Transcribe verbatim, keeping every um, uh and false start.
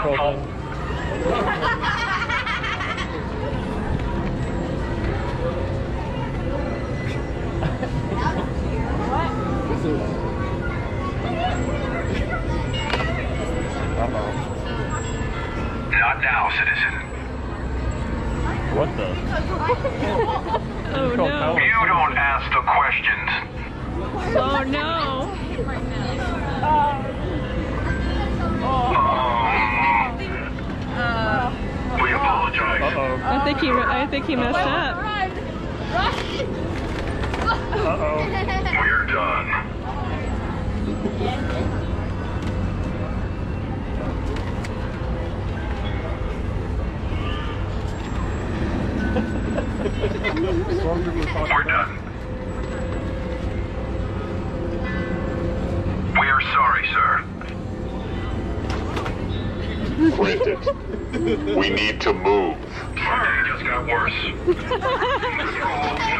control thing. Uh-oh. Not now, citizen. What the? Oh no. You don't ask the questions. Oh no. Um, we apologize. Uh-oh. I think he I think he messed up. Uh-oh. We're done. We're done. We are sorry, sir. Granted. We need to move. Our day just got worse.